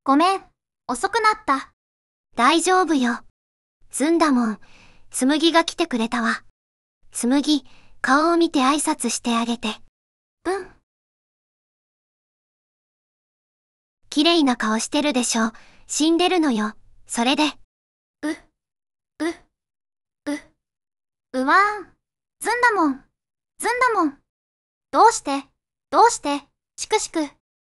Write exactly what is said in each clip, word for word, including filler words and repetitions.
ごめん、遅くなった。 大丈夫よ。ずんだもん、つむぎが来てくれたわ。つむぎ、顔を見て挨拶してあげて。 うん。 綺麗な顔してるでしょ。死んでるのよ。それで。 う、う、う、うわーん。ずんだもん、ずんだもん。どうして、どうして、しくしく。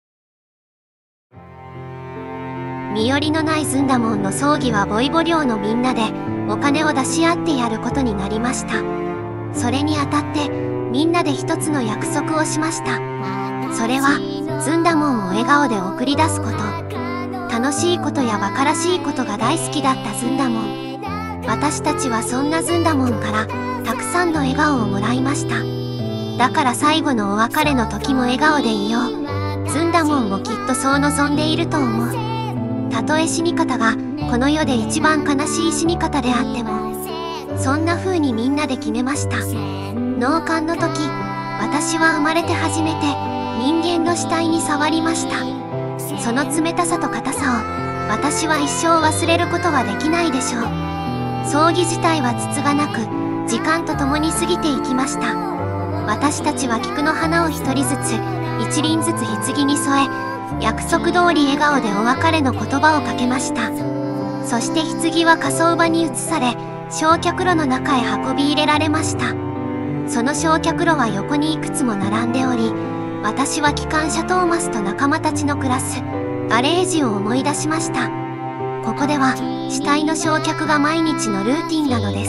身寄りのないずんだもんの葬儀はボイボ寮のみんなでお金を出し合ってやることになりました。それにあたってみんなで一つの約束をしました。それはずんだもんを笑顔で送り出すこと。楽しいことやバカらしいことが大好きだったずんだもん。私たちはそんなずんだもんからたくさんの笑顔をもらいました。だから最後のお別れの時も笑顔でいよう。ずんだもんもきっとそう望んでいると思う。たとえ死に方がこの世で一番悲しい死に方であっても、そんな風にみんなで決めました。納棺の時、私は生まれて初めて人間の死体に触りました。その冷たさと硬さを私は一生忘れることはできないでしょう。葬儀自体はつつがなく時間とともに過ぎていきました。私たちは菊の花を一人ずつ一輪ずつ棺に添え、約束通り笑顔でお別れの言葉をかけました。そして棺は火葬場に移され、焼却炉の中へ運び入れられました。その焼却炉は横にいくつも並んでおり、私は機関車トーマスと仲間たちの暮らすガレージを思い出しました。ここでは死体の焼却が毎日のルーティンなのです。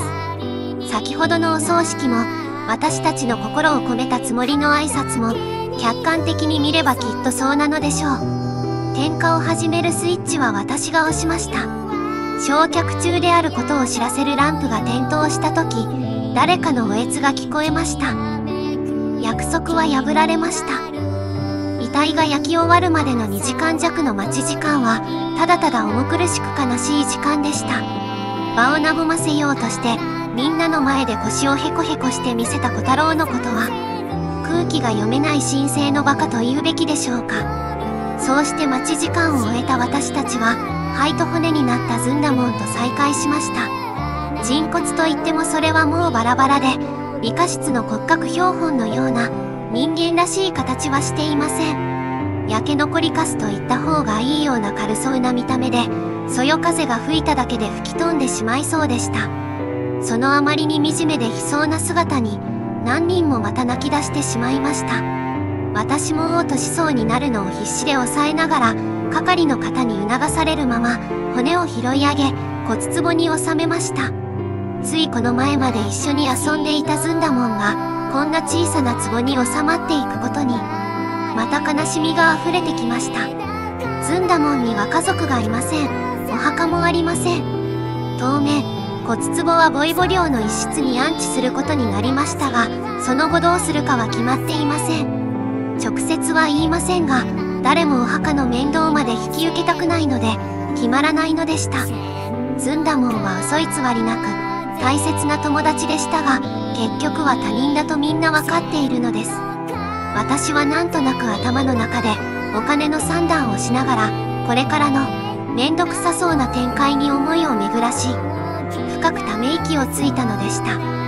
先ほどのお葬式も私たちの心を込めたつもりの挨拶も客観的に見ればきっとそうなのでしょう。点火を始めるスイッチは私が押しました。焼却中であることを知らせるランプが点灯した時、誰かのおえつが聞こえました。約束は破られました。遺体が焼き終わるまでのにじかん弱の待ち時間はただただ重苦しく悲しい時間でした。場を和ませようとしてみんなの前で腰をヘコヘコして見せた小太郎のことは、空気が読めない神聖のバカと言うべきでしょうか。そうして待ち時間を終えた私たちは灰と骨になったずんだもんと再会しました。人骨といってもそれはもうバラバラで、理科室の骨格標本のような人間らしい形はしていません。焼け残りカスといった方がいいような軽そうな見た目で、そよ風が吹いただけで吹き飛んでしまいそうでした。そのあまりに惨めで悲壮な姿に何人もまた泣き出してしまいました。私も嘔吐しそうになるのを必死で抑えながら、係の方に促されるまま骨を拾い上げ骨壺に収めました。ついこの前まで一緒に遊んでいたずんだもんがこんな小さな壺に収まっていくことにまた悲しみが溢れてきました。ずんだもんには家族がいません。お墓もありません。当面骨壺はボイボ寮の一室に安置することになりましたが、その後どうするかは決まっていません。直接は言いませんが、誰もお墓の面倒まで引き受けたくないので決まらないのでした。ずんだもんは嘘偽りなく大切な友達でしたが、結局は他人だとみんなわかっているのです。私はなんとなく頭の中でお金の算段をしながら、これからのめんどくさそうな展開に思いを巡らし、深くため息をついたのでした。